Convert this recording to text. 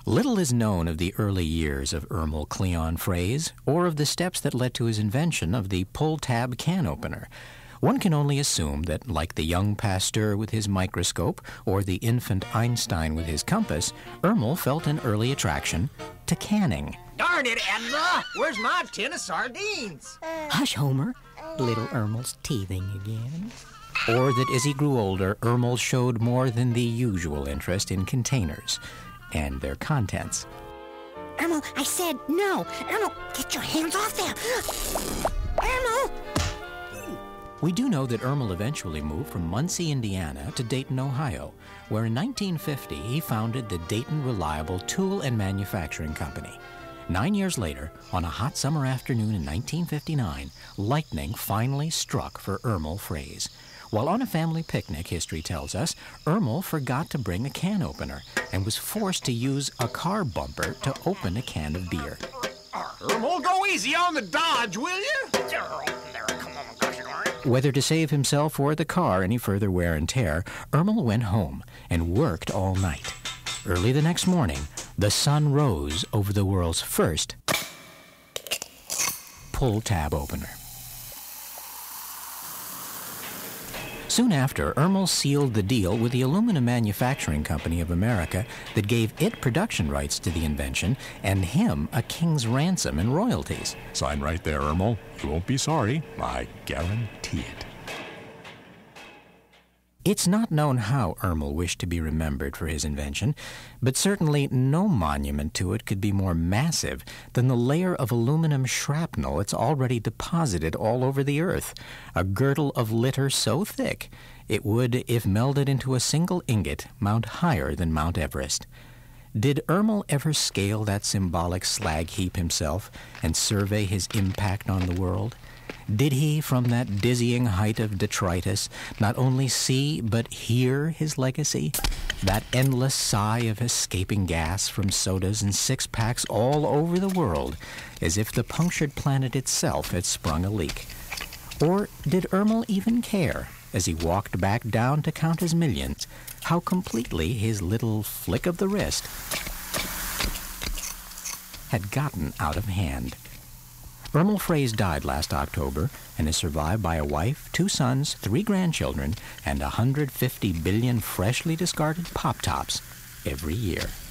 Little is known of the early years of Ermel Cleon Fraise, or of the steps that led to his invention of the pull-tab can opener. One can only assume that, like the young Pasteur with his microscope, or the infant Einstein with his compass, Ermel felt an early attraction to canning. Darn it, Edna! Where's my tin of sardines? Hush, Homer. Little Ermel's teething again. Or that as he grew older, Ermel showed more than the usual interest in containers and their contents. Ermel, I said no. Ermel, get your hands off there. Ermel! We do know that Ermel eventually moved from Muncie, Indiana to Dayton, Ohio, where in 1950 he founded the Dayton Reliable Tool and Manufacturing Company. 9 years later, on a hot summer afternoon in 1959, lightning finally struck for Ermel Fraise. While on a family picnic, history tells us, Ermel forgot to bring a can opener and was forced to use a car bumper to open a can of beer. Ermel, go easy on the Dodge, will you? Whether to save himself or the car any further wear and tear, Ermel went home and worked all night. Early the next morning, the sun rose over the world's first pull-tab opener. Soon after, Ermel sealed the deal with the Aluminum Manufacturing Company of America that gave it production rights to the invention and him a king's ransom and royalties. Sign right there, Ermel. You won't be sorry. I guarantee it. It's not known how Ermel wished to be remembered for his invention, but certainly no monument to it could be more massive than the layer of aluminum shrapnel it's already deposited all over the earth, a girdle of litter so thick it would, if melded into a single ingot, mount higher than Mount Everest. Did Ermel ever scale that symbolic slag heap himself and survey his impact on the world? Did he, from that dizzying height of detritus, not only see but hear his legacy? That endless sigh of escaping gas from sodas and six-packs all over the world, as if the punctured planet itself had sprung a leak. Or did Ermel even care, as he walked back down to count his millions, how completely his little flick of the wrist had gotten out of hand? Ermel Fraise died last October and is survived by a wife, 2 sons, 3 grandchildren, and 150 billion freshly discarded Pop-Tops every year.